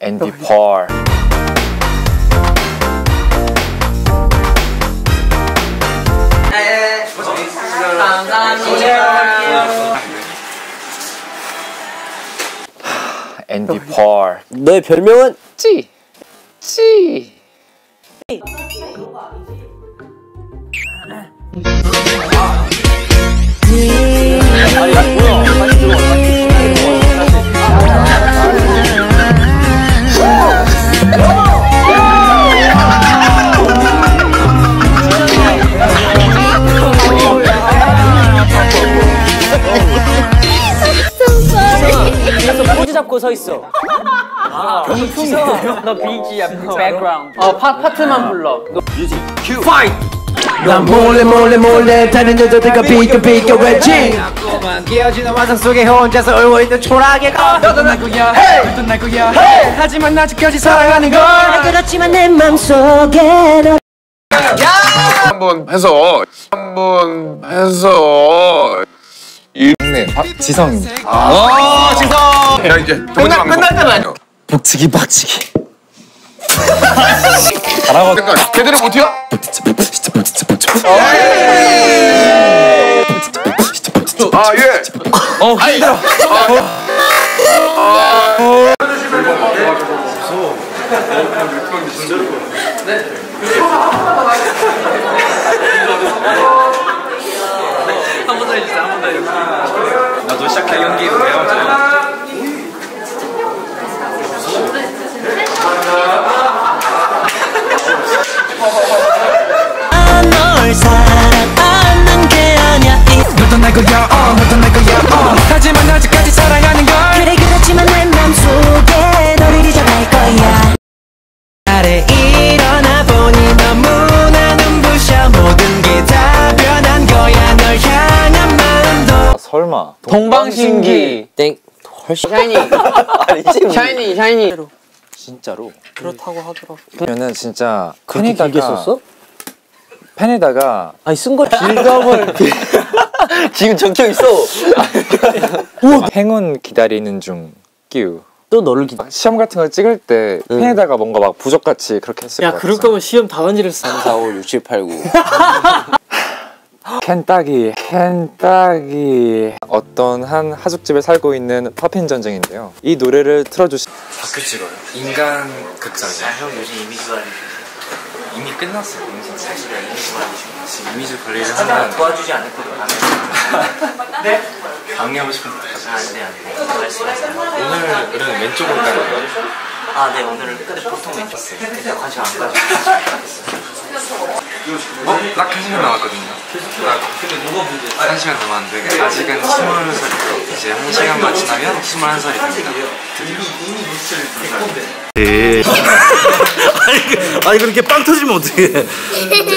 Andy Par. Andy Par. 너의 별명은? 찌. 찌. 그래서 포즈 잡고 서 있어. 경풍이야. 너 BG야, 백그라운드. 파트만 불러. 뮤직 큐 파이트! 난 몰래 다른 여자들과 비껴 외치 깨어지는 환상 속에 혼자서 울고 있는 초라하게 너도 날 거야, 너도 날 거야. 하지만 아직까지 사랑하는 걸. 그렇지만 내 맘속에 너 한번 해서 네, 지성. 지성. 야 이제 끝날 때만. 북치기 박치기. 잘하거든. 걔들은 못 튀어? 아 예. 힘들어. 한 번 더 해주세요, 한 번 더 해주세요. 나도 시작해, 연기로 배워줘. 널 사랑하는 게 아니야 너도 날 거야, 너도 날 거야. 하지만 아직까지 사랑하는 걸. 그래 그렇지만 내 맘속에 너를 잊어갈 거야 아래 일어나 보니 너무나 눈부셔 모든 게 다 변한 거야 널 향한 마음도 설마. 동방신기. 땡 훨씬 샤이니. 샤이니. 진짜로. 그렇다고 하더라고 그러면은 진짜 그렇게 길게 썼어? 펜에다가 아니 쓴 거 빌드업을 지금 적혀 있어. 행운 기다리는 중 끼우. 또 너를 기다 시험 같은 거 찍을 때 펜에다가 뭔가 막 부적같이 그렇게 했을 것 같아. 그럴 거면 시험 답안지를 써 3, 4, 5, 6, 7, 8, 9 켄따기 어떤 한 하숙집에 살고 있는 파핀 전쟁인데요. 이 노래를 틀어주시. 다큐 찍어요. 인간 극장이야. 형 요즘 이미지 관리 이미 끝났어. 사실 이미지 관리 중. 지금 이미지 관리를 하면 도와주지 않을 거예요. 네? 강의하고 싶은데. 안돼. 오늘은 왼쪽으로 가는 거예요? 아, 네. 오늘은 보통 왼쪽. 관심 안 가지고. 딱 1시간 남았거든요. 딱 1시간 남았는데 아직은 20살이고 이제 1시간만 지나면 21살이 됩니다. 아니 그렇게 빵 터지면 어떡해.